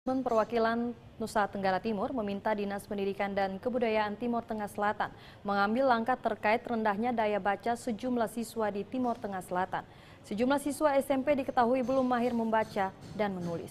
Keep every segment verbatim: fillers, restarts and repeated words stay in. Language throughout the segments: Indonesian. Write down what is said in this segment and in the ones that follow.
Ombudsman Perwakilan Nusa Tenggara Timur meminta Dinas Pendidikan dan Kebudayaan Timur Tengah Selatan mengambil langkah terkait rendahnya daya baca sejumlah siswa di Timur Tengah Selatan. Sejumlah siswa S M P diketahui belum mahir membaca dan menulis.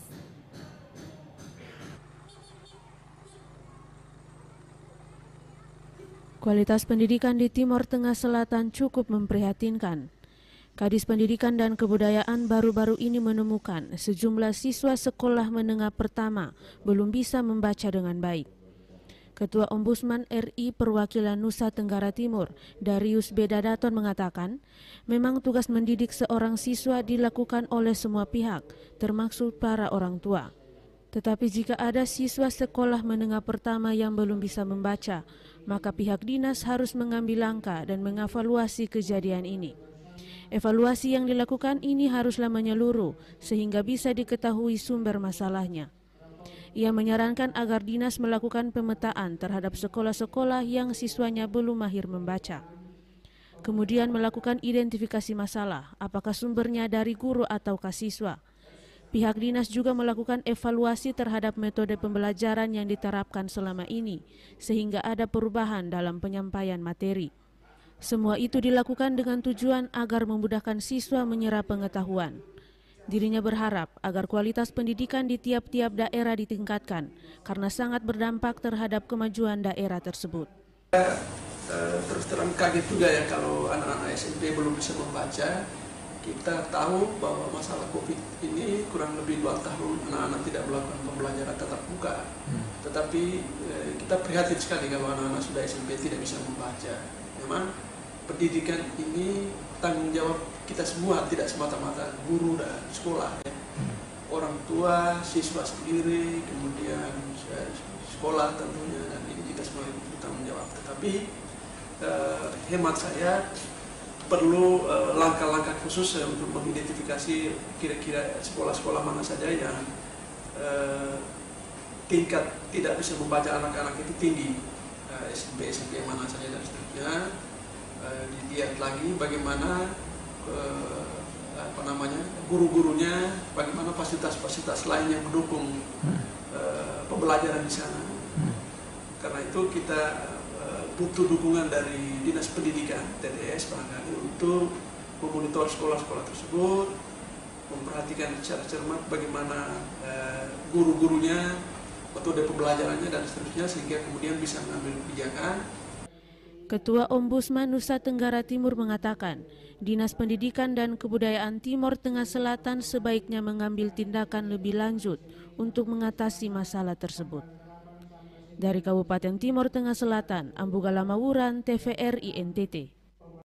Kualitas pendidikan di Timur Tengah Selatan cukup memprihatinkan. Kadis Pendidikan dan Kebudayaan baru-baru ini menemukan sejumlah siswa sekolah menengah pertama belum bisa membaca dengan baik. Ketua Ombudsman R I Perwakilan Nusa Tenggara Timur, Darius Bedadaton mengatakan, memang tugas mendidik seorang siswa dilakukan oleh semua pihak, termasuk para orang tua. Tetapi jika ada siswa sekolah menengah pertama yang belum bisa membaca, maka pihak dinas harus mengambil langkah dan mengevaluasi kejadian ini. Evaluasi yang dilakukan ini haruslah menyeluruh sehingga bisa diketahui sumber masalahnya. Ia menyarankan agar dinas melakukan pemetaan terhadap sekolah-sekolah yang siswanya belum mahir membaca. Kemudian melakukan identifikasi masalah, apakah sumbernya dari guru ataukah siswa. Pihak dinas juga melakukan evaluasi terhadap metode pembelajaran yang diterapkan selama ini, sehingga ada perubahan dalam penyampaian materi. Semua itu dilakukan dengan tujuan agar memudahkan siswa menyerap pengetahuan. Dirinya berharap agar kualitas pendidikan di tiap-tiap daerah ditingkatkan, karena sangat berdampak terhadap kemajuan daerah tersebut. Terus terang kaget juga ya kalau anak-anak S M P belum bisa membaca. Kita tahu bahwa masalah COVID ini kurang lebih dua tahun anak-anak tidak melakukan pembelajaran tatap muka. Hmm. Tetapi eh, kita prihatin sekali kalau anak-anak sudah S M P tidak bisa membaca. Memang pendidikan ini tanggung jawab kita semua, tidak semata-mata guru dan sekolah. Ya. Hmm. Orang tua, siswa sendiri, kemudian sekolah tentunya, dan ini kita semua bertanggung jawab. Tetapi eh, hemat saya, perlu langkah-langkah uh, khusus uh, untuk mengidentifikasi kira-kira sekolah-sekolah mana saja yang uh, tingkat tidak bisa membaca anak-anak itu tinggi, uh, S M P S M P mana saja dan seterusnya. Uh, dilihat lagi bagaimana uh, apa namanya guru-gurunya, bagaimana fasilitas-fasilitas lain yang mendukung uh, pembelajaran di sana. Karena itu kita butuh dukungan dari Dinas Pendidikan T D S barangkali untuk memonitor sekolah-sekolah tersebut, memperhatikan secara cermat bagaimana uh, guru-gurunya, metode pembelajarannya dan seterusnya, sehingga kemudian bisa mengambil kebijakan. Ketua Ombudsman Nusa Tenggara Timur mengatakan, Dinas Pendidikan dan Kebudayaan Timur Tengah Selatan sebaiknya mengambil tindakan lebih lanjut untuk mengatasi masalah tersebut. Dari Kabupaten Timur Tengah Selatan, Ambuga Lamawuran, T V R I N T T.